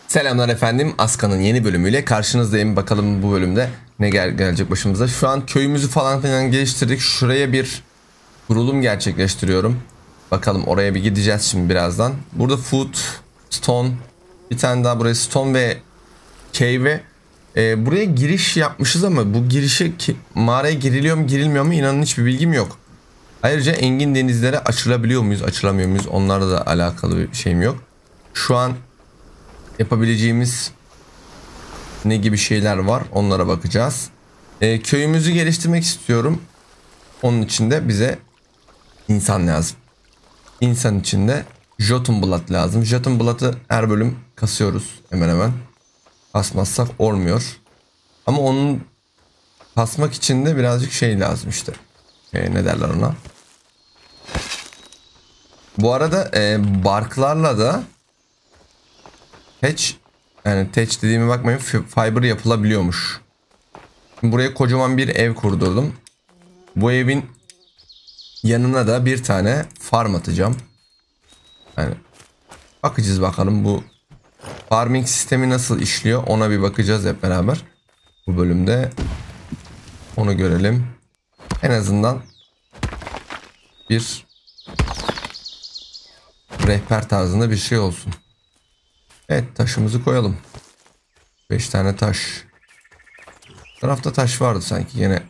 Selamlar efendim. Aska'nın yeni bölümüyle karşınızdayım. Bakalım bu bölümde ne gelecek başımıza. Şu an köyümüzü falan filan geliştirdik. Şuraya bir kurulum gerçekleştiriyorum. Bakalım oraya bir gideceğiz şimdi birazdan. Burada food, stone, bir tane daha buraya stone ve cave. Buraya giriş yapmışız ama bu girişe mağaraya giriliyor mu girilmiyor mu inanın hiçbir bilgim yok. Ayrıca engin denizlere açılabiliyor muyuz açılamıyor muyuz onlarla da alakalı bir şeyim yok. Şu an yapabileceğimiz ne gibi şeyler var onlara bakacağız. Köyümüzü geliştirmek istiyorum. Onun için de bize insan lazım. İnsan için de Jotunblatt lazım. Jotunblatt'ı her bölüm kasıyoruz hemen hemen. Kasmazsak olmuyor. Ama onun kasmak için de birazcık şey lazım işte. Ne derler ona? Bu arada barklarla da yani thatch dediğime bakmayın, fiber yapılabiliyormuş. Şimdi buraya kocaman bir ev kurdurdum. Bu evin yanına da bir tane farm atacağım. Yani bakacağız bakalım bu farming sistemi nasıl işliyor ona bir bakacağız hep beraber. Bu bölümde onu görelim. En azından bir rehber tarzında bir şey olsun. Evet, taşımızı koyalım. 5 tane taş. Bu tarafta taş vardı sanki yine.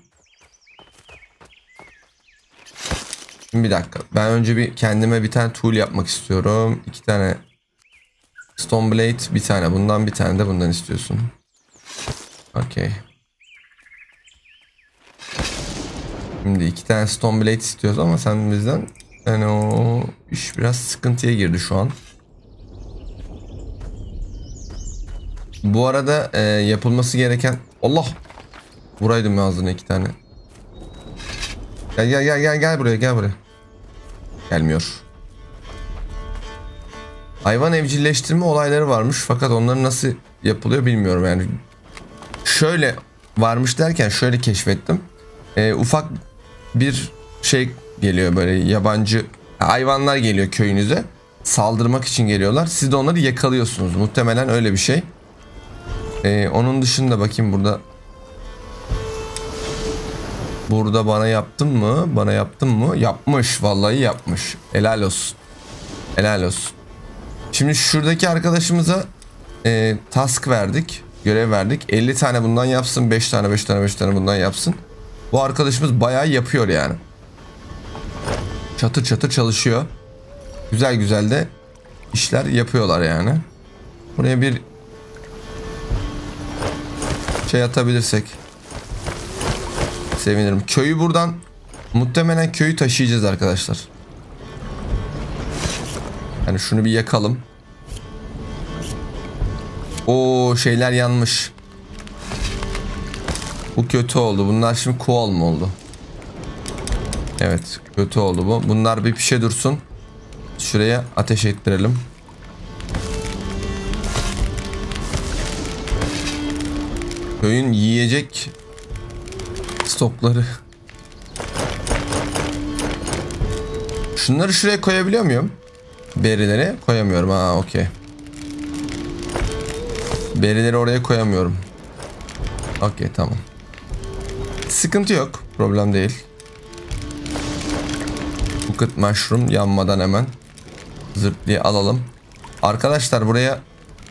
Şimdi bir dakika. Ben önce bir kendime bir tane tool yapmak istiyorum. 2 tane stone blade, bir tane bundan, bir tane de bundan istiyorsun. Okey. Şimdi 2 tane stone blade istiyoruz ama sen bizden, yani o iş biraz sıkıntıya girdi şu an. Bu arada yapılması gereken... Allah! Vuraydım ağzına 2 tane. Gel buraya, gel buraya. Gelmiyor. Hayvan evcilleştirme olayları varmış fakat onların nasıl yapılıyor bilmiyorum yani. Şöyle varmış derken şöyle keşfettim. Ufak bir şey geliyor, böyle yabancı hayvanlar geliyor köyünüze. Saldırmak için geliyorlar. Siz de onları yakalıyorsunuz. Muhtemelen öyle bir şey. Onun dışında bakayım burada. Burada bana yaptın mı? Bana yaptın mı? Yapmış. Vallahi yapmış. Helal olsun. Helal olsun. Şimdi şuradaki arkadaşımıza task verdik. Görev verdik. 50 tane bundan yapsın. 5 tane bundan yapsın. Bu arkadaşımız bayağı yapıyor yani. Çatır çatır çalışıyor. Güzel güzel de işler yapıyorlar yani. Buraya bir şey atabilirsek sevinirim. Köyü buradan muhtemelen köyü taşıyacağız arkadaşlar. Yani şunu bir yakalım. O şeyler yanmış. Bu kötü oldu. Bunlar şimdi koal mı oldu? Evet, kötü oldu bu. Bunlar bir pişe dursun. Şuraya ateş ettirelim. Köyün yiyecek stokları. Şunları şuraya koyabiliyor muyum? Berileri koyamıyorum. Ha, okey. Berileri oraya koyamıyorum. Okey, tamam. Sıkıntı yok. Problem değil. Bucket mushroom yanmadan hemen zırt diye alalım. Arkadaşlar buraya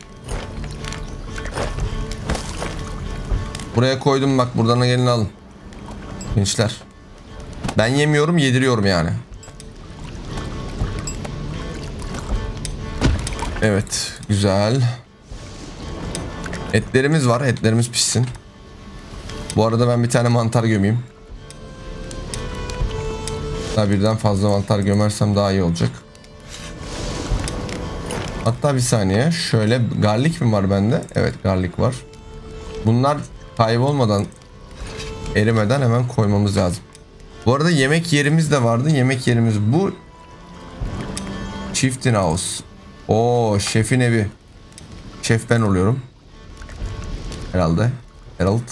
koydum, bak buradan gelin alın. Gençler. Ben yemiyorum, yediriyorum yani. Evet, güzel. Etlerimiz var. Etlerimiz pişsin. Bu arada ben bir tane mantar gömeyim. Daha birden fazla mantar gömersem daha iyi olacak. Hatta bir saniye. Şöyle garlic mi var bende? Evet, garlic var. Bunlar kaybolmadan, erimeden hemen koymamız lazım. Bu arada yemek yerimiz de vardı. Yemek yerimiz bu. Chieftain House. Oo, şefin evi. Şef ben oluyorum. Herhalde. Herald.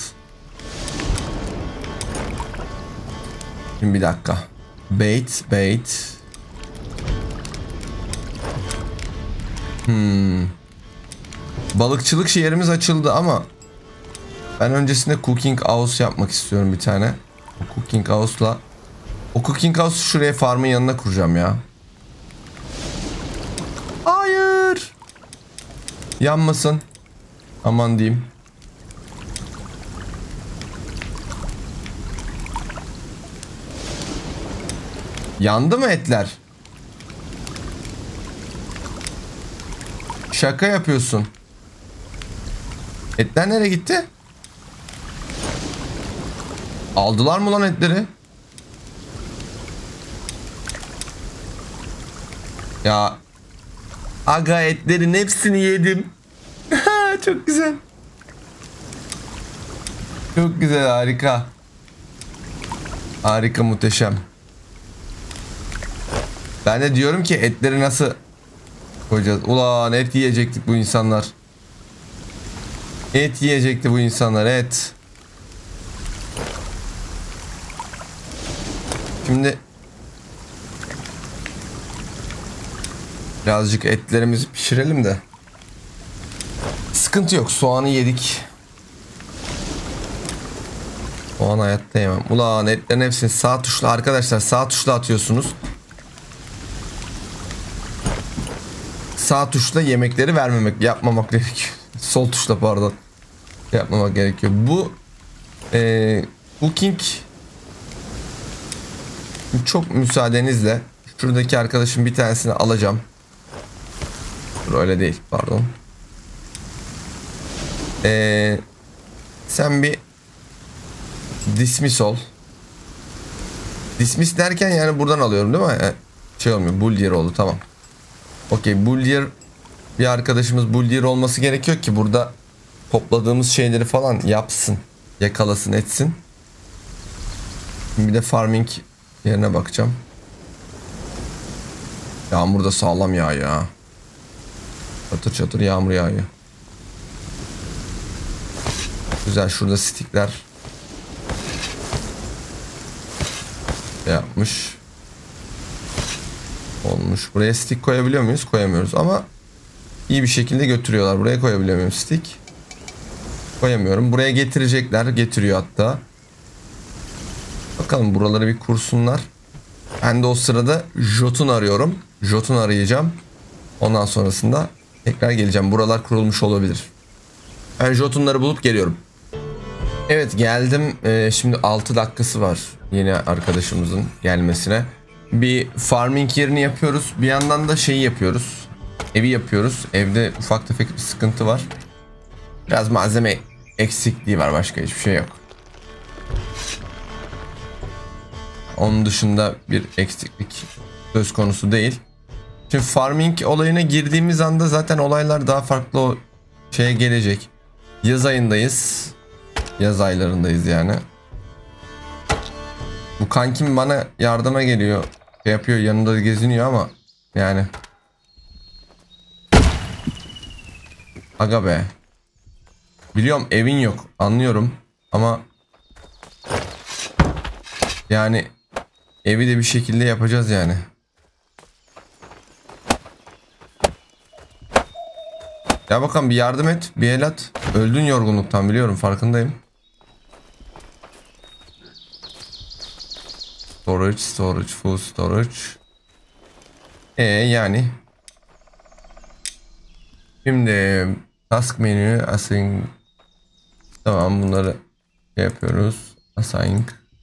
Şimdi bir dakika. Bait. Balıkçılık yerimiz açıldı ama ben öncesinde cooking house yapmak istiyorum bir tane. O cooking house'u şuraya farmın yanına kuracağım ya. Hayır. Yanmasın. Aman diyeyim. Yandı mı etler? Şaka yapıyorsun. Etler nereye gitti? Aldılar mı lan etleri? Ya aga, etlerin hepsini yedim. Çok güzel. Çok güzel, harika. Harika, muhteşem. Ben de diyorum ki etleri nasıl koyacağız? Ulan et yiyecektik bu insanlar. Et yiyecekti bu insanlar, et. Şimdi birazcık etlerimizi pişirelim de. Sıkıntı yok, soğanı yedik. Soğan hayatta yemem. Ulan etlerin hepsini sağ tuşla arkadaşlar, sağ tuşla atıyorsunuz. Sağ tuşla yemekleri yapmamak gerekiyor. Sol tuşla, pardon. Yapmamak gerekiyor. Bu cooking, çok müsaadenizle şuradaki arkadaşım bir tanesini alacağım. Öyle değil, pardon. Sen bir dismiss ol. Dismiss derken yani buradan alıyorum değil mi? Şey olmuyor, bullier oldu, tamam. Okey, bullier bir arkadaşımız bullier olması gerekiyor ki burada topladığımız şeyleri falan yapsın, yakalasın, etsin. Bir de farming yerine bakacağım. Yağmur da sağlam yağıyor ya. Çatır çatır yağmur yağıyor. Güzel, şurada stickler yapmış. Olmuş. Buraya stick koyabiliyor muyuz? Koyamıyoruz ama iyi bir şekilde götürüyorlar. Buraya koyabiliyor muyum stick? Koyamıyorum. Buraya getirecekler. Getiriyor hatta. Bakalım, buraları bir kursunlar. Ben de o sırada Jotun arıyorum. Jotun arayacağım. Ondan sonrasında tekrar geleceğim. Buralar kurulmuş olabilir. Ben Jotunları bulup geliyorum. Evet, geldim. Şimdi 6 dakikası var yeni arkadaşımızın gelmesine. Bir farming yerini yapıyoruz. Bir yandan da şeyi yapıyoruz. Evi yapıyoruz. Evde ufak tefek bir sıkıntı var. Biraz malzeme eksikliği var. Başka hiçbir şey yok. Onun dışında bir eksiklik söz konusu değil. Şimdi farming olayına girdiğimiz anda zaten olaylar daha farklı o şeye gelecek. Yaz ayındayız. Yaz aylarındayız yani. Bu kankim bana yardıma geliyor. Şey yapıyor, yanında geziniyor ama yani. Aga be. Biliyorum evin yok, anlıyorum ama yani evi de bir şekilde yapacağız yani. Ya bakalım, bir yardım et, bir el at. Öldün yorgunluktan, biliyorum, farkındayım. Storage, full storage. Yani. Şimdi task menü, assign. Tamam, bunları şey yapıyoruz. Assign.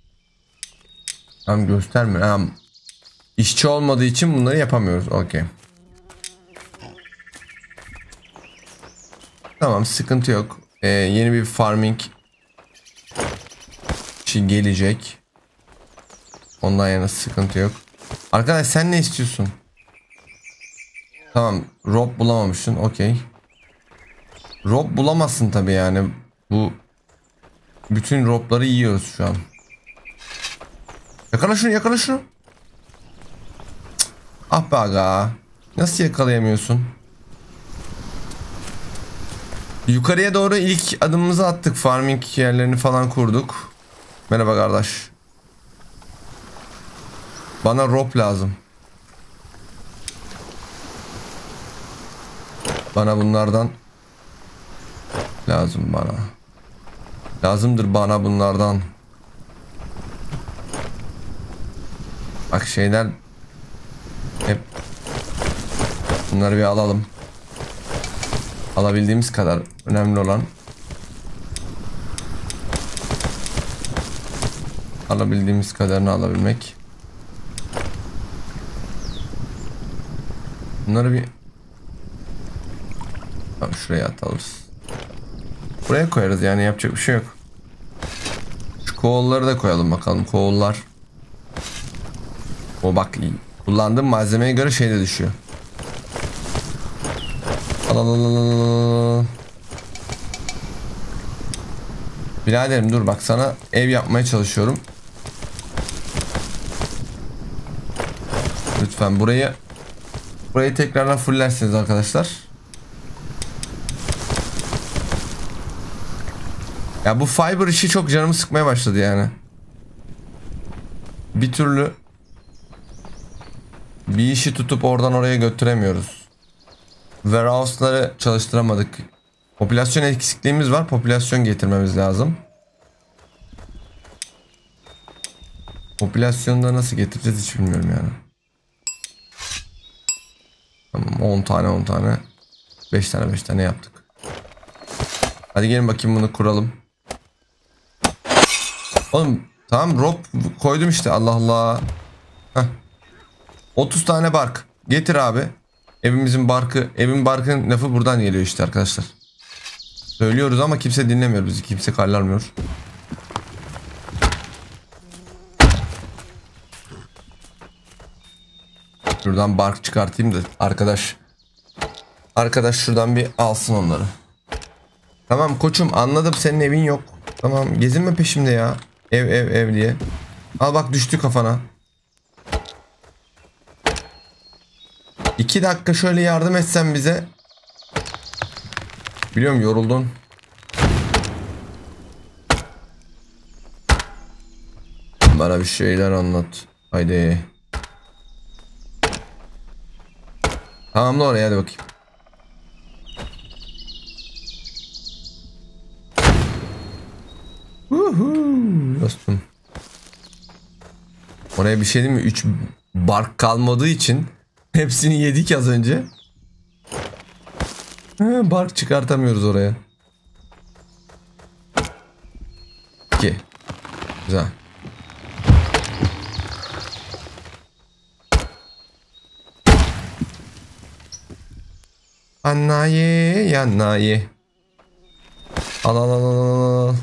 Tam gösterme. Tamam. İşçi olmadığı için bunları yapamıyoruz. Okey. Tamam, sıkıntı yok. Yeni bir farming şey gelecek. Ondan yana sıkıntı yok. Arkadaş, sen ne istiyorsun? Tamam, rob bulamamışsın. Okey. Rob bulamazsın tabi yani. Bu bütün robları yiyoruz şu an. Yakala şunu, yakala şunu. Cık. Ah be aga. Nasıl yakalayamıyorsun? Yukarıya doğru ilk adımımızı attık. Farming yerlerini falan kurduk. Merhaba kardeş. Bana rob lazım. Bana bunlardan Lazım bana. Lazımdır bana bunlardan. Bak şeyler hep bunları bir alalım. Alabildiğimiz kadar önemli olan alabildiğimiz kadarını alabilmek. Bunları bir şuraya atarız. Buraya koyarız yani, yapacak bir şey yok. Şu kovalları da koyalım bakalım. Kovallar. O bak, kullandığım malzemeye göre şey de düşüyor. Biraderim dur, bak sana ev yapmaya çalışıyorum. Lütfen burayı tekrardan fullersiniz arkadaşlar. Ya bu fiber işi çok canımı sıkmaya başladı yani. Bir türlü bir işi tutup oradan oraya götüremiyoruz. Warehouse'ları çalıştıramadık. Popülasyon eksikliğimiz var. Popülasyon getirmemiz lazım. Popülasyonu da nasıl getireceğiz hiç bilmiyorum yani. Tamam, 10 tane 5 tane yaptık. Hadi gelin bakayım, bunu kuralım. Oğlum tamam, rope koydum işte, Allah Allah. Heh. 30 tane bark getir abi. Evin barkın lafı buradan geliyor işte arkadaşlar. Söylüyoruz ama kimse dinlemiyor bizi. Kimse karlarmıyor. Şuradan bark çıkartayım da arkadaş şuradan bir alsın onları. Tamam koçum, anladım, senin evin yok. Tamam, gezinme peşimde ya. Ev diye. Al bak, düştü kafana. 2 dakika şöyle yardım etsen bize. Biliyorum yoruldun. Bana bir şeyler anlat. Haydi. Tamamla oraya, hadi bakayım. Dostum. Oraya bir şey değil mi? 3 bark kalmadığı için hepsini yedik az önce. Bark çıkartamıyoruz oraya. 2. Güzel. Annaye yannaye. Al.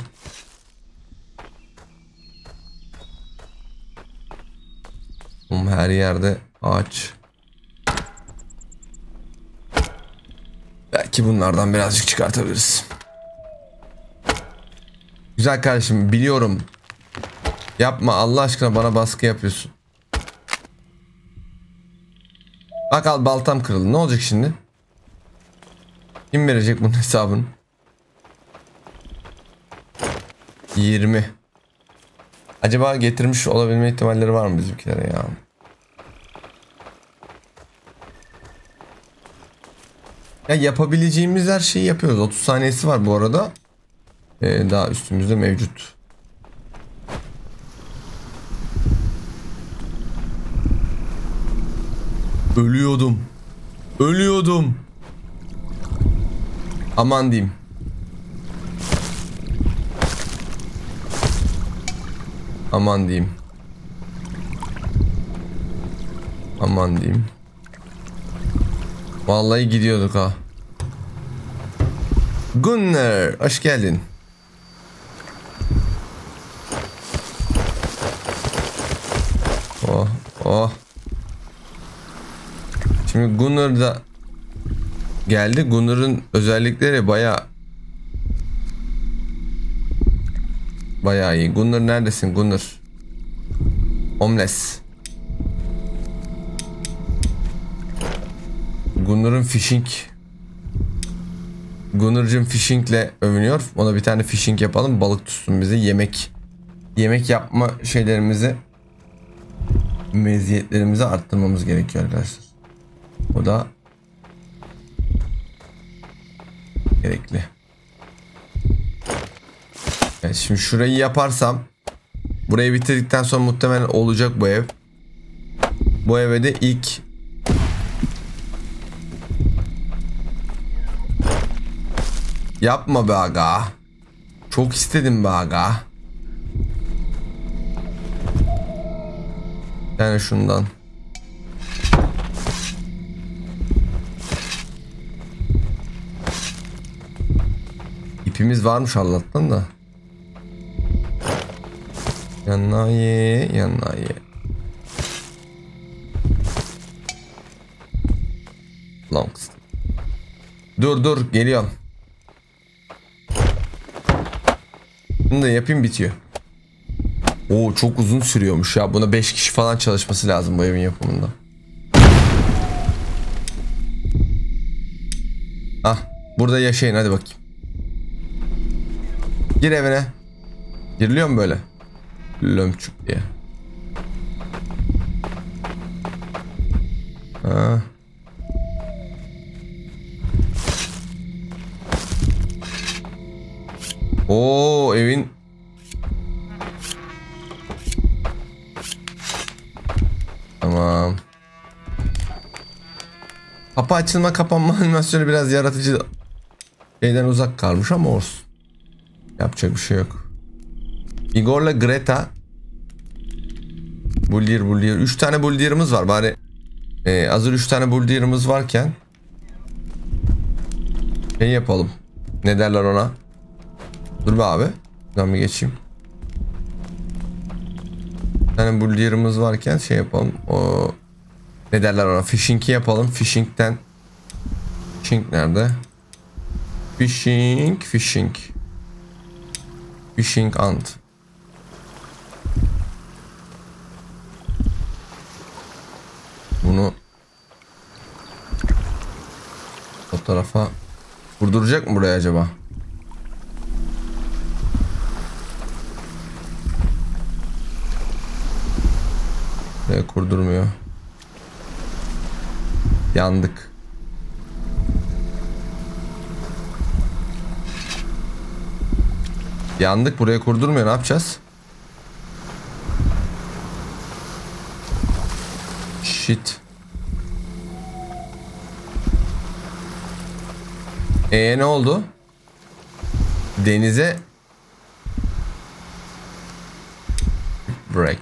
Her yerde ağaç. Belki bunlardan birazcık çıkartabiliriz. Güzel kardeşim, biliyorum. Yapma Allah aşkına, bana baskı yapıyorsun. Bak al, baltam kırıldı. Ne olacak şimdi? Kim verecek bunun hesabını? 20. Acaba getirmiş olabilme ihtimalleri var mı bizimkilere ya? Ya yapabileceğimiz her şeyi yapıyoruz. 30 saniyesi var bu arada. Daha üstümüzde mevcut. Ölüyordum. Aman diyeyim. Vallahi gidiyorduk ha. Gunnar, hoş geldin. Oh. Şimdi Gunnar da geldi. Gunnar'ın özellikleri bayağı iyi. Gunnar neredesin Gunnar? Omles. Gunnar'ın Gunnar'cığım fishingle övünüyor. Ona bir tane fishing yapalım. Balık tutsun bizi. Yemek yapma şeylerimizi, meziyetlerimizi arttırmamız gerekiyor arkadaşlar. O da gerekli. Evet, şimdi şurayı yaparsam, burayı bitirdikten sonra muhtemelen olacak bu ev. Bu eve de ilk yapma be aga. Çok istedim be aga. Yani şundan. İpimiz varmış Allah'tan da. Yanına ye, yanına ye. Long. Dur geliyorum. Bunu da yapayım, bitiyor. Oo, çok uzun sürüyormuş ya. Buna 5 kişi falan çalışması lazım bu evin yapımında. Ah, burada yaşayın hadi bakayım. Gir evine. Giriliyor mu böyle? Lömçük diye. Ha. Oo, evin tamam. Kapı açılma kapanma animasyonu biraz yaratıcı şeyden uzak kalmış ama olsun. Yapacak bir şey yok. Igor'la Greta Bullier 3 tane Bullier'ımız var bari. Hazır 3 tane Bullier'ımız varken şey yapalım. Ne derler ona? Dur be abi. Buradan bir geçeyim. Bir tane Bullier'ımız varken şey yapalım. O ne derler ona? Fishing'i yapalım. Fishing nerede? Fishing ant. Bunu o tarafa vurduracak mı buraya acaba? Buraya kurdurmuyor. Yandık. Yandık, buraya kurdurmuyor, ne yapacağız? Shit. Ne oldu? Denize break.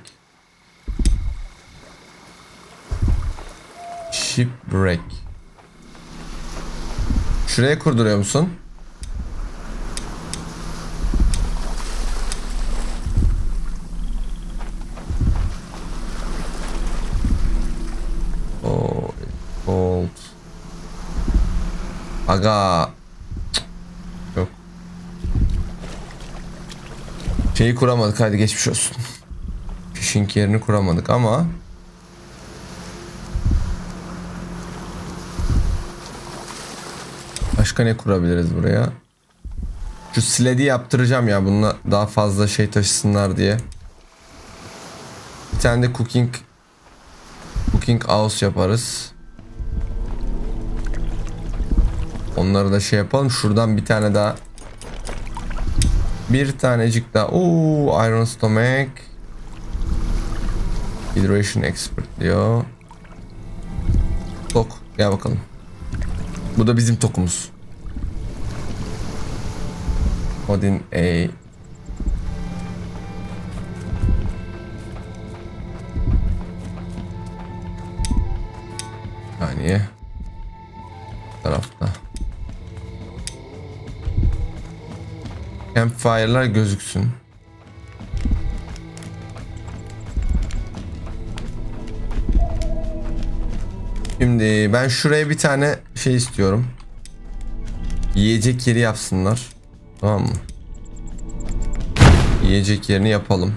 Shipwreck. Şuraya kurduruyor musun? Oh, old. Aga. Yok. Şeyi kuramadık, hadi geçmiş olsun. Fishing yerini kuramadık ama başka ne kurabiliriz buraya? Şu sled'i yaptıracağım ya, bununla daha fazla şey taşısınlar diye. Bir tane de cooking house yaparız. Onları da şey yapalım. Şuradan bir tane daha. Bir tanecik daha. Oo, iron stomach. Hydration expert diyor. Tok. Gel bakalım. Bu da bizim tokumuz. Odin A. Saniye. Tarafta. Campfire'lar gözüksün. Şimdi ben şuraya bir tane şey istiyorum. Yiyecek yeri yapsınlar. Tamam mı? Yiyecek yerini yapalım.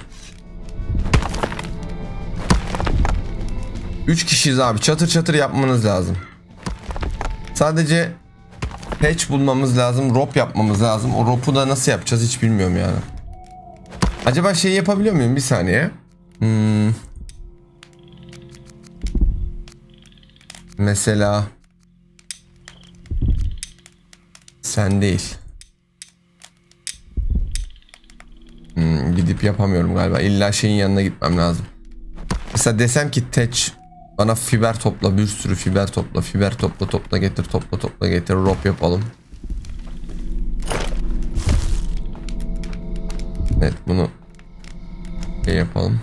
3 kişiyiz abi. Çatır çatır yapmanız lazım. Sadece hatch bulmamız lazım. Rope yapmamız lazım. O rope'u da nasıl yapacağız hiç bilmiyorum yani. Acaba şey yapabiliyor muyum? Bir saniye. Mesela sen değil. gidip yapamıyorum galiba. İlla şeyin yanına gitmem lazım. Mesela desem ki Teç bana fiber topla, bir sürü fiber topla, fiber topla, topla getir, topla topla getir, rope yapalım. Evet, bunu şey yapalım.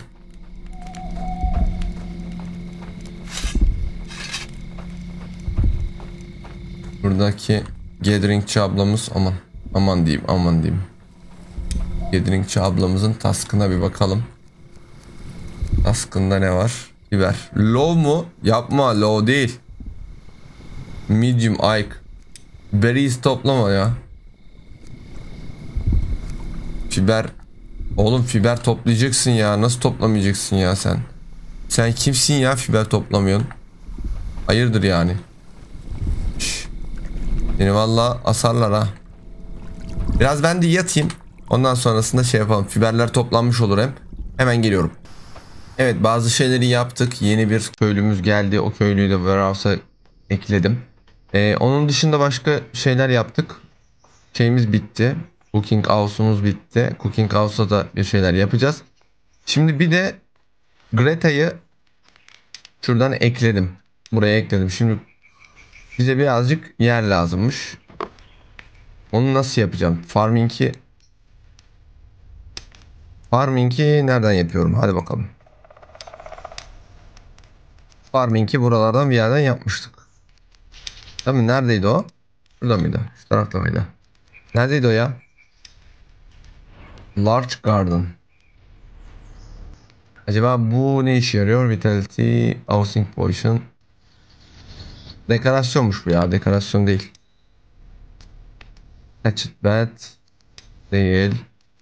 Buradaki gatheringçi ablamız, aman diyeyim. Gatheringçi ablamızın task'ına bir bakalım. Task'ında ne var? Biber. Low mu? Yapma, low değil. Medium Ike. Berries toplama ya. Fiber. Oğlum fiber toplayacaksın ya. Nasıl toplamayacaksın ya sen? Sen kimsin ya, fiber toplamıyorsun? Hayırdır yani? Şş. Beni valla asarlar ha. Biraz ben de yatayım. Ondan sonrasında şey yapalım. Fiberler toplanmış olur hem. Hemen geliyorum. Evet, bazı şeyleri yaptık. Yeni bir köylümüz geldi. O köylüyü de warehouse'a ekledim. Onun dışında başka şeyler yaptık. Şeyimiz bitti. Cooking house'umuz bitti. Cooking house'a da bir şeyler yapacağız. Şimdi bir de Greta'yı şuradan ekledim. Buraya ekledim. Şimdi bize birazcık yer lazımmış. Onu nasıl yapacağım? Farming'i nereden yapıyorum? Hadi bakalım. Farming'i buralardan bir yerden yapmıştık. Tabii, neredeydi o? Burada mıydı? Şu tarafta mıydı? Neredeydi o ya? Large Garden. Acaba bu ne işe yarıyor? Vitality, Housing Potion. Dekorasyonmuş bu ya. Dekorasyon değil. Hatchet Bed. Değil.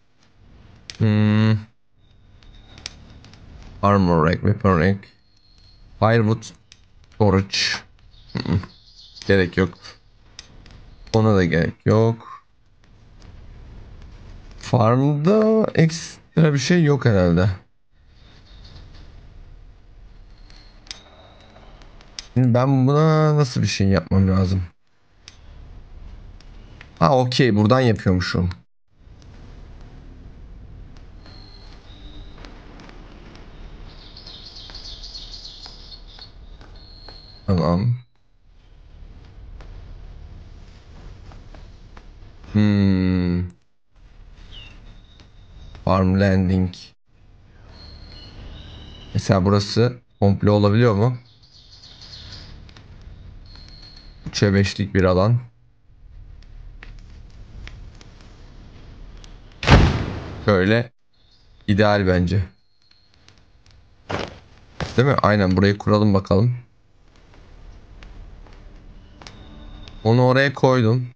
Armor Rack, Weapon Rack. Firewood Storage. Gerek yok. Ona da gerek yok. Farmda ekstra bir şey yok herhalde. Şimdi ben buna nasıl bir şey yapmam lazım? Ha, okey, buradan yapıyormuşum. Tamam. Farm landing. Mesela burası komple olabiliyor mu? 3'e 5'lik bir alan. Şöyle ideal bence. Değil mi? Aynen, burayı kuralım bakalım. Onu oraya koydum.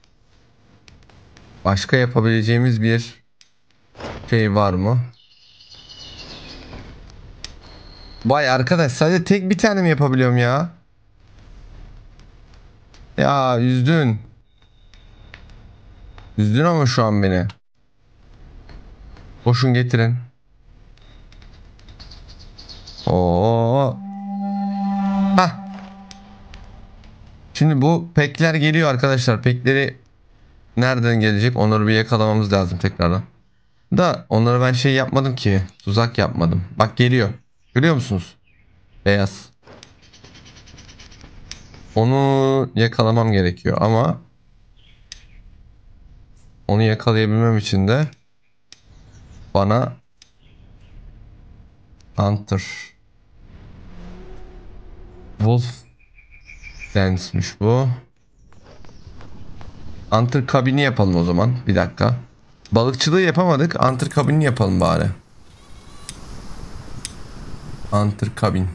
Başka yapabileceğimiz bir şey var mı? Vay arkadaş, sadece tek bir tane mi yapabiliyorum ya? Ya üzdün. Üzdün ama şu an beni. Boşun getirin. Oo. Hah. Şimdi bu pekler geliyor arkadaşlar. Pekleri nereden gelecek? Onları bir yakalamamız lazım tekrardan. Da onları ben şey yapmadım ki. Tuzak yapmadım. Bak geliyor. Görüyor musunuz? Beyaz. Onu yakalamam gerekiyor ama onu yakalayabilmem için de bana Hunter Wolf Dance'miş bu. Hunter kabini yapalım o zaman. Bir dakika. Balıkçılığı yapamadık. Hunter kabini yapalım bari. Hunter kabin.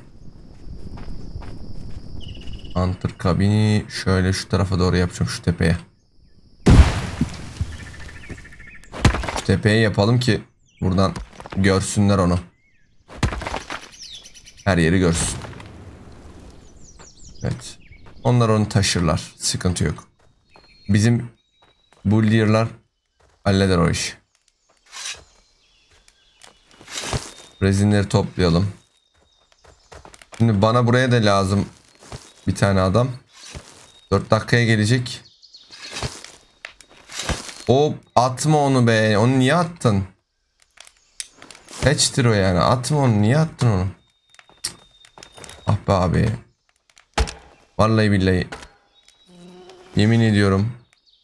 Hunter kabini şöyle şu tarafa doğru yapacağım, şu tepeye. Şu tepeye yapalım ki buradan görsünler onu. Her yeri görsün. Evet. Onlar onu taşırlar. Sıkıntı yok. Bizim bullier'lar halleder o işi. Rezinleri toplayalım. Şimdi bana buraya da lazım bir tane adam. 4 dakikaya gelecek. O atma onu be. Onu niye attın? Hatch'tir o yani. Atma onu. Niye attın onu? Ah be abi. Vallahi billahi. Yemin ediyorum.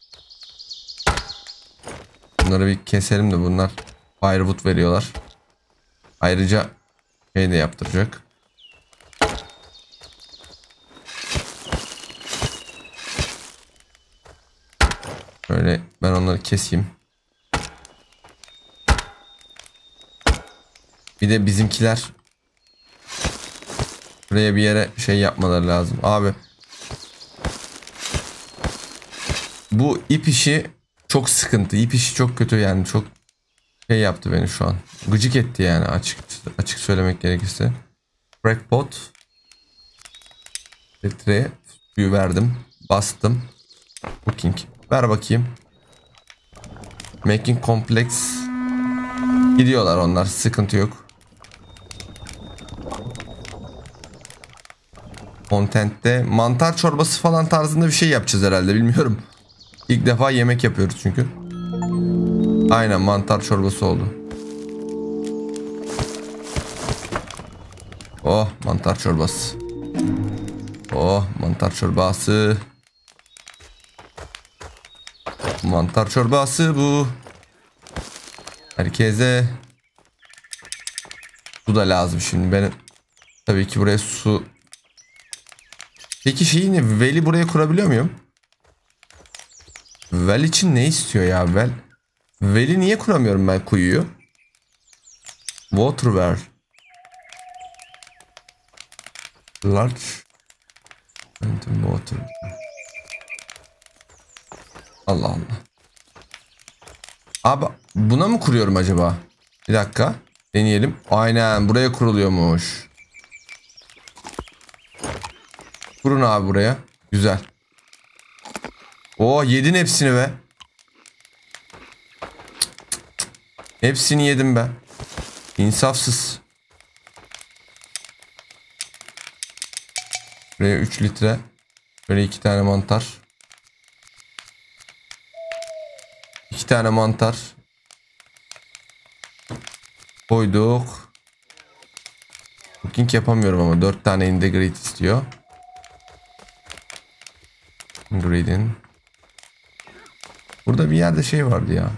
Bunları bir keselim de bunlar firewood veriyorlar. Ayrıca şey de yaptıracak. Böyle ben onları keseyim. Bir de bizimkiler buraya bir yere şey yapmaları lazım. Abi bu ip işi çok sıkıntı. İp işi çok kötü yani. Çok şey yaptı beni şu an. Gıcık etti yani, açık söylemek gerekirse. Crackpot. Litreye suyu verdim. Bastım. Cooking. Ver bakayım. Making complex. Gidiyorlar onlar. Sıkıntı yok. Content'te mantar çorbası falan tarzında bir şey yapacağız herhalde. Bilmiyorum. İlk defa yemek yapıyoruz çünkü. Aynen, mantar çorbası oldu. Oh, mantar çorbası. Oh, mantar çorbası. Mantar çorbası bu. Herkese. Su da lazım şimdi. Ben tabii ki buraya su. Peki şeyi ne? Well'i buraya kurabiliyor muyum? Well için ne istiyor ya well? Well'i niye kuramıyorum ben kuyuyu? Water well. Large water. Allah Allah. Abi buna mı kuruyorum acaba? Bir dakika. Deneyelim. Aynen, buraya kuruluyormuş. Kurun abi buraya. Güzel. Oo, yedin hepsini be. Hepsini yedim be. İnsafsız. Buraya 3 litre. Böyle 2 tane mantar. 2 tane mantar. Koyduk. Cooking yapamıyorum ama 4 tane integrate istiyor. Ingredient. Burada bir yerde şey vardı ya.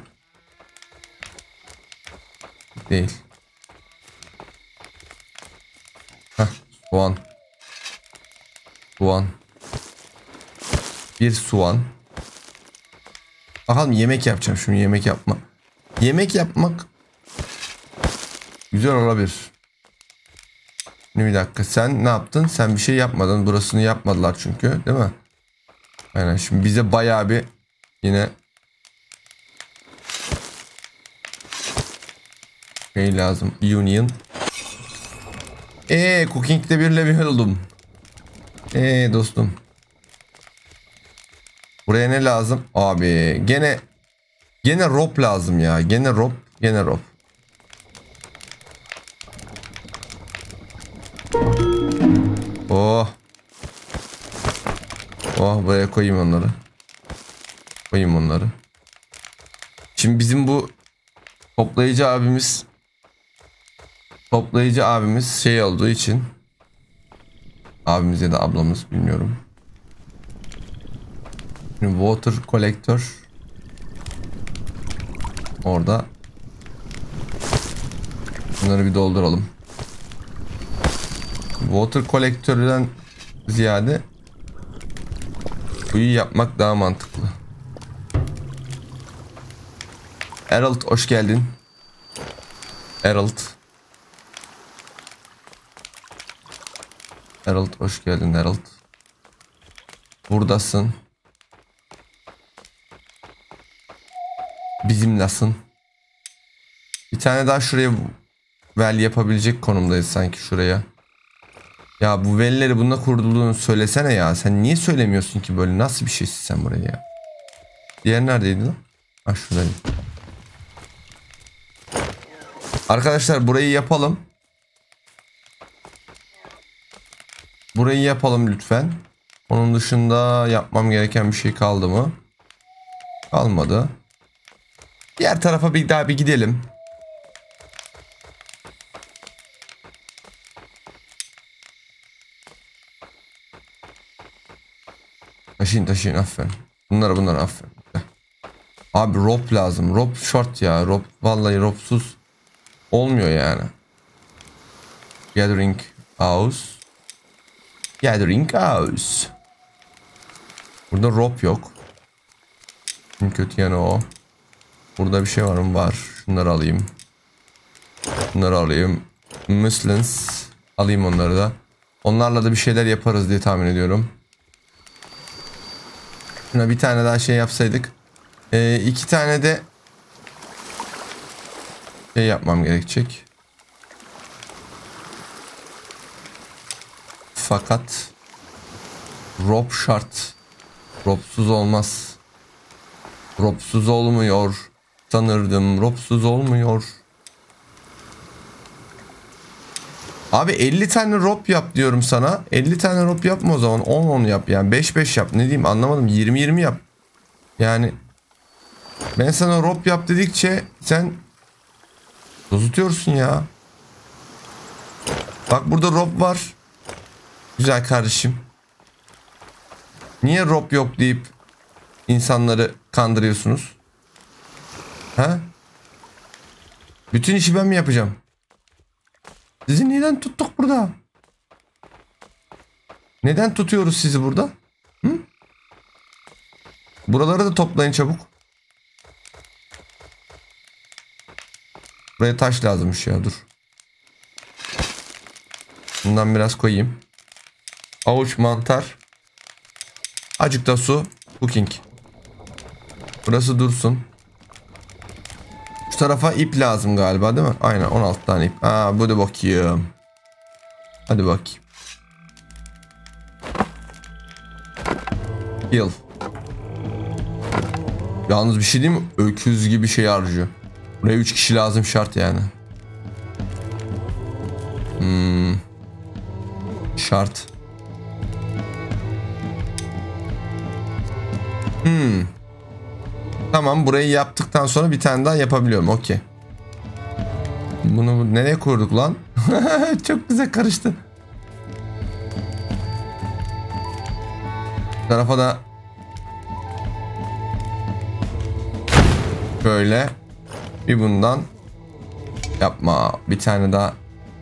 Değil. Heh, soğan. Soğan. Bir soğan. Bakalım, yemek yapacağım şimdi, yemek yapma. Yemek yapmak güzel olabilir. Şimdi bir dakika, sen ne yaptın? Sen bir şey yapmadın. Burasını yapmadılar çünkü, değil mi? Aynen, şimdi bize bayağı bir yine şey lazım. Union. Cooking'de bir level oldum. Dostum. Buraya ne lazım? Abi gene rope lazım ya. Gene rope. Oh. Oh, buraya koyayım onları. Şimdi bizim bu toplayıcı abimiz şey olduğu için, abimiz ya da ablamız bilmiyorum. Şimdi water collector orada. Bunları bir dolduralım. Water collector'dan ziyade kuyu yapmak daha mantıklı. Harold, hoş geldin. Harold, hoş geldin Harold. Buradasın. Bizimlasın. Bir tane daha şuraya well yapabilecek konumdayız sanki, şuraya. Ya bu well'leri bununla kurduğunu söylesene ya. Sen niye söylemiyorsun ki böyle? Nasıl bir şeysin sen buraya ya? Diğer neredeydi lan? Ha, şuradaydı. Arkadaşlar burayı yapalım. Burayı yapalım lütfen. Onun dışında yapmam gereken bir şey kaldı mı? Kalmadı. Diğer tarafa bir daha bir gidelim. Taşıyın aferin. Bunları aferin. Abi rope lazım. Rope short ya. Rope vallahi ropsuz olmuyor yani. Gathering house. Burada rope yok. En kötü yanı o. Burada bir şey var mı? Var. Şunları alayım. Muslins. Alayım onları da. Onlarla da bir şeyler yaparız diye tahmin ediyorum. Şuna bir tane daha şey yapsaydık. 2 tane de şey yapmam gerekecek. Fakat rope şart. Ropsuz olmaz. Ropsuz olmuyor. Sanırdım ropsuz olmuyor. Abi 50 tane rope yap diyorum sana. 50 tane rope yapma o zaman. 10 yap yani. 5 yap. Ne diyeyim anlamadım. 20 yap. Yani ben sana rope yap dedikçe sen tutuyorsun ya. Bak burada rope var. Güzel kardeşim. Niye rope yok deyip insanları kandırıyorsunuz? Ha? Bütün işi ben mi yapacağım? Sizi neden tuttuk burada? Neden tutuyoruz sizi burada? Hı? Buraları da toplayın çabuk. Buraya taş lazımmış ya, dur. Bundan biraz koyayım. Avuç mantar. Acık da su. Cooking. Burası dursun. Şu tarafa ip lazım galiba değil mi? Aynen 16 tane ip. Bu da bakayım. Hadi bakayım. Heal. Yalnız bir şey değil mi? Öküz gibi şey harcıyor. Buraya 3 kişi lazım şart yani. Şart. Tamam, burayı yaptıktan sonra bir tane daha yapabiliyorum. Okey. Bunu nereye kurduk lan? Çok güzel karıştı. Bu tarafa da böyle bir bundan yapma. Bir tane daha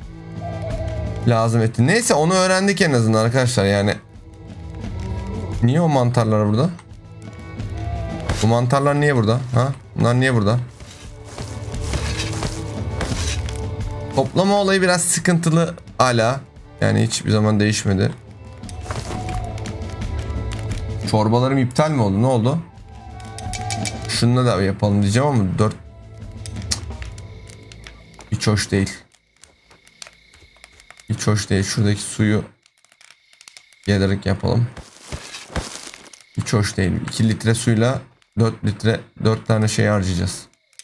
lazım etti. Neyse, onu öğrendik en azından arkadaşlar yani. Niye o mantarlar burada? Bu mantarlar niye burada? Ha? Bunlar niye burada? Toplama olayı biraz sıkıntılı hala. Yani hiçbir zaman değişmedi. Çorbalarım iptal mi oldu? Ne oldu? Şununla da yapalım diyeceğim ama 4 hiç hoş değil. Hiç hoş değil. Şuradaki suyu gelerek yapalım. Hiç hoş değil. 2 litre suyla 4 litre 4 tane şey harcayacağız.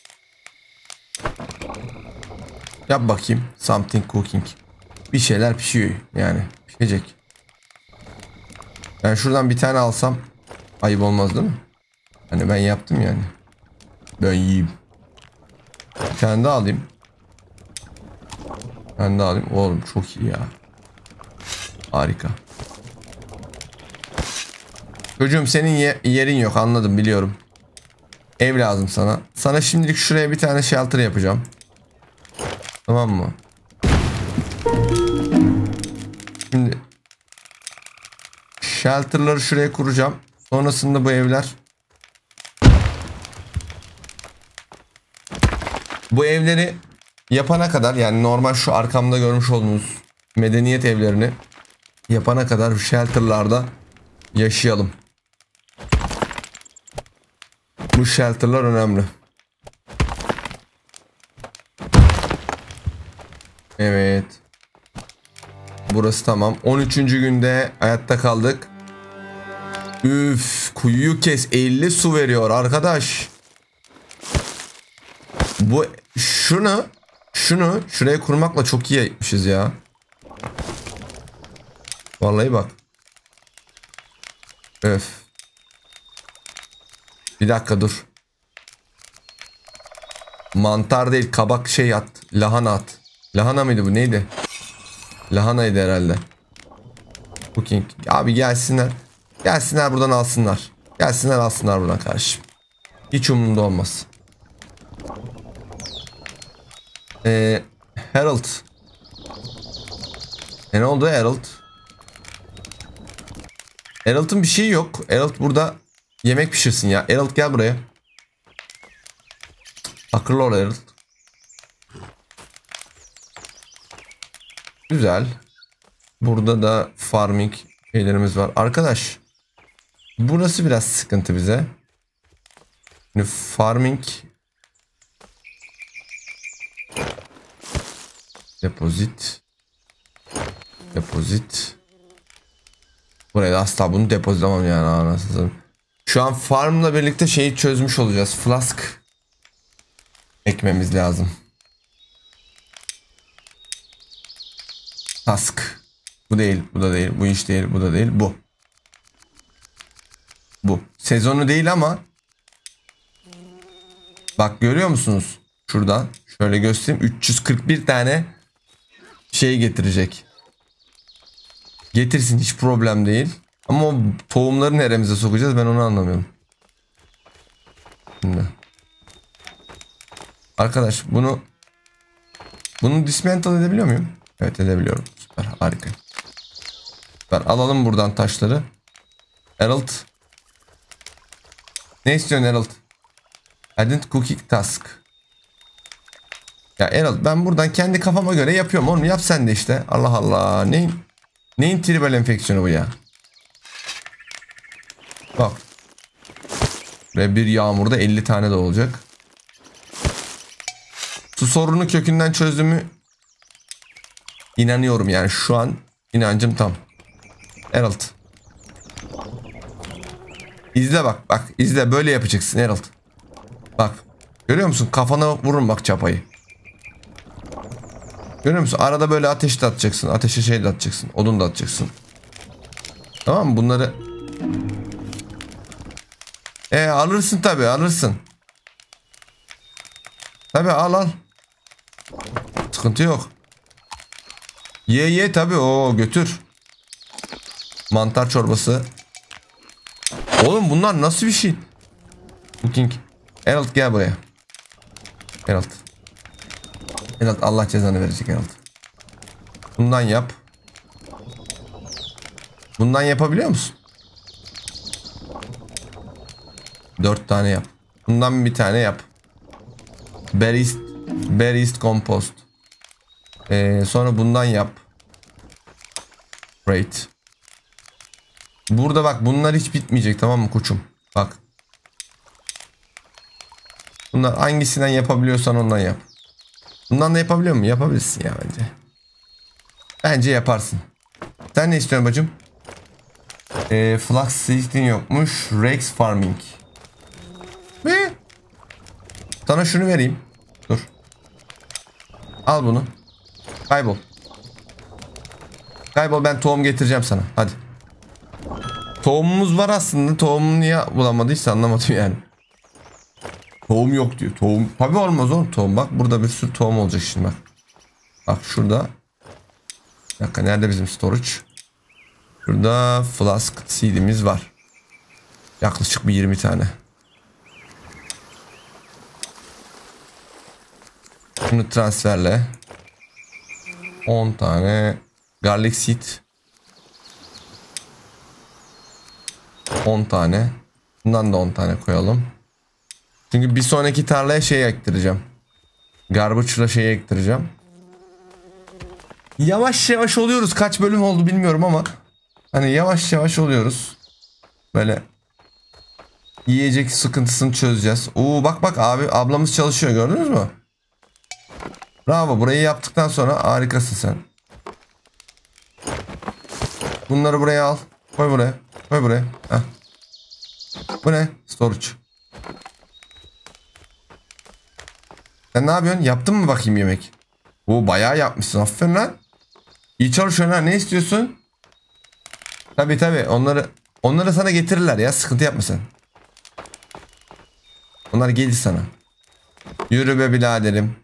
Yap bakayım. Something cooking. Bir şeyler pişiyor yani. Pişecek. Ben şuradan bir tane alsam ayıp olmaz değil mi? Hani ben yaptım yani. Ben yiyeyim. Bir tane daha alayım. Ben de alayım. Oğlum çok iyi ya. Harika. Çocuğum senin yerin yok, anladım, biliyorum. Ev lazım sana. Sana şimdilik şuraya bir tane shelter yapacağım. Tamam mı? Şimdi shelter'ları şuraya kuracağım. Sonrasında bu evleri yapana kadar, yani normal şu arkamda görmüş olduğunuz medeniyet evlerini yapana kadar bu shelter'larda yaşayalım. Bu shelter'lar önemli. Evet. Burası tamam. 13. günde hayatta kaldık. Üf, kuyuyu kes. 50 su veriyor arkadaş. Bu şunu şuraya kurmakla çok iyi yapmışız ya. Vallahi bak. Öf. Bir dakika dur. Mantar değil, kabak şey at. Lahana at. Lahana mıydı bu, neydi? Lahanaydı herhalde. Cooking. Abi gelsinler. Gelsinler buradan alsınlar. Gelsinler alsınlar buradan kardeşim. Hiç umurumda olmaz. Herald. Ne oldu Herald? Herald'ın bir şeyi yok. Herald burada yemek pişirsin ya. Herald gel buraya. Akıllı ol Herald. Güzel. Burada da farming şeylerimiz var. Arkadaş. Burası biraz sıkıntı bize. Şimdi farming. Depozit. Depozit. Buraya asla bunu depozlamam yani anasını. Şu an farmla birlikte şeyi çözmüş olacağız. Flask ekmemiz lazım. Task. Bu değil, bu da değil, bu iş değil, bu da değil, bu. Bu. Sezonu değil ama bak görüyor musunuz? Şuradan şöyle göstereyim. 341 tane şey getirecek. Getirsin, hiç problem değil. Ama o tohumları neremize sokacağız ben onu anlamıyorum. Şimdi. Arkadaş bunu dismantle edebiliyor muyum? Evet edebiliyorum. Süper, harika. Süper. Alalım buradan taşları. Herald. Ne istiyorsun Herald? Added cooking task. Ya Herald ben buradan kendi kafama göre yapıyorum. Onu yap sen de işte. Allah Allah. Neyin tribal enfeksiyonu bu ya? Bak. Ve bir yağmurda 50 tane de olacak. Su sorunu kökünden çözdüğümü inanıyorum yani şu an inancım tam. Herald. İzle bak bak izle böyle yapacaksın Herald. Bak görüyor musun kafana vurun bak çapayı. Görüyor musun arada böyle ateş de atacaksın, ateşe şey de atacaksın, odun da atacaksın. Tamam mı bunları? Alırsın tabi alırsın. Tabi al. Sıkıntı yok. Ye tabi o götür. Mantar çorbası. Oğlum bunlar nasıl bir şey? Cooking. Herald gel buraya. Herald Allah cezanı verecek Herald. Bundan yap. Bundan yapabiliyor musun? 4 tane yap. Bundan bir tane yap. Berries compost. Sonra bundan yap. Great. Burada bak bunlar hiç bitmeyecek tamam mı koçum? Bak. Bunlar hangisinden yapabiliyorsan ondan yap. Bundan da yapabiliyor musun? Yapabilirsin ya bence. Bence yaparsın. Sen ne istiyorsun bacım? Flax seed'in yokmuş. Rex farming. Ne? Sana şunu vereyim. Dur. Al bunu. Kaybol. Kaybol ben tohum getireceğim sana. Hadi. Tohumumuz var aslında. Tohumunu niye bulamadıysa anlamadım yani. Tohum yok diyor. Tohum. Tabii olmaz oğlum tohum. Bak burada bir sürü tohum olacak şimdi bak. Bak şurada. Bir dakika nerede bizim storage? Şurada flask seed'imiz var. Yaklaşık bir 20 tane. Bunu transferle. 10 tane garlic seed. 10 tane. Bundan da 10 tane koyalım. Çünkü bir sonraki tarlaya şey ektireceğim. Garbaçla şey ektireceğim. Yavaş yavaş oluyoruz. Kaç bölüm oldu bilmiyorum ama. Hani yavaş yavaş oluyoruz. Böyle. Yiyecek sıkıntısını çözeceğiz. Oo bak abi ablamız çalışıyor gördünüz mü? Bravo burayı yaptıktan sonra harikasın sen. Bunları buraya al. Koy buraya. Koy buraya. Heh. Bu ne? Storage. Sen ne yapıyorsun? Yaptın mı bakayım yemek? Oo bayağı yapmışsın. Aferin lan. İyi çalışıyorsun ha. Ne istiyorsun? Tabii. Onları sana getirirler ya. Sıkıntı yapma sen. Onlar gelir sana. Yürü be biraderim.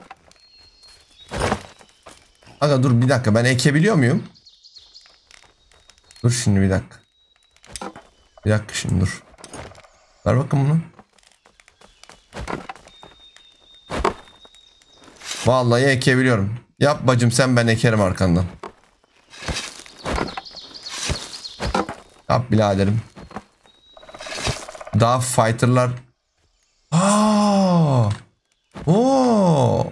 Aga dur bir dakika. Ben ekebiliyor muyum? Dur şimdi bir dakika. Bir dakika şimdi dur. Ver bakın bunu. Vallahi ekebiliyorum. Yap bacım sen, ben ekerim arkandan. Yap biraderim. Daha fighter'lar. Aa! Oo!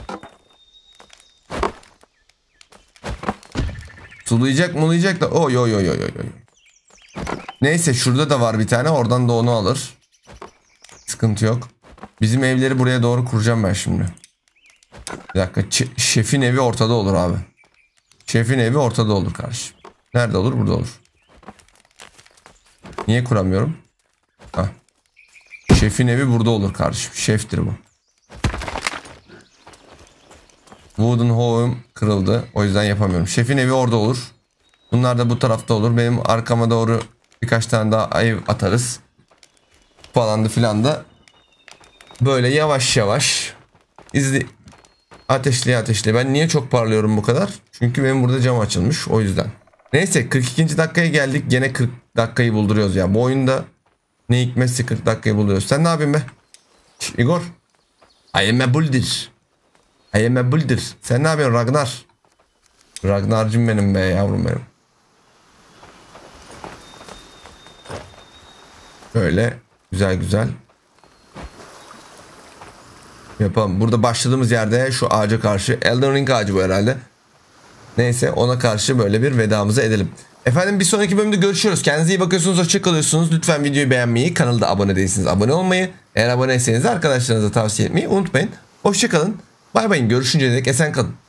Sulayacak da. Oy oy oy oy oy. Neyse şurada da var bir tane. Oradan da onu alır. Sıkıntı yok. Bizim evleri buraya doğru kuracağım ben şimdi. Bir dakika. Şefin evi ortada olur abi. Şefin evi ortada olur kardeşim. Nerede olur? Burada olur. Niye kuramıyorum? Hah. Şefin evi burada olur kardeşim. Şeftir bu. Wooden home kırıldı. O yüzden yapamıyorum. Şefin evi orada olur. Bunlar da bu tarafta olur. Benim arkama doğru birkaç tane daha ev atarız. Falandı filan da. Böyle yavaş yavaş. Ateşli. Ben niye çok parlıyorum bu kadar? Çünkü benim burada cam açılmış. O yüzden. Neyse 42. dakikaya geldik. Gene 40 dakikayı bulduruyoruz ya. Bu oyunda ne hikmetse 40 dakikayı buluyoruz. Sen ne yapıyorsun be? Igor. I am a builder. Sen ne yapıyorsun Ragnar? Ragnar'cım benim be yavrum benim. Böyle güzel. Yapalım. Burada başladığımız yerde şu ağaca karşı. Elden Ring ağacı bu herhalde. Neyse ona karşı böyle bir vedamızı edelim. Efendim bir sonraki bölümde görüşürüz. Kendinize iyi bakıyorsunuz. Hoşça kalıyorsunuz. Lütfen videoyu beğenmeyi, kanalda abone değilseniz abone olmayı, eğer aboneyseniz de arkadaşlarınıza tavsiye etmeyi unutmayın. Hoşça kalın. Bay bay. Görüşünceye dek esen kalın.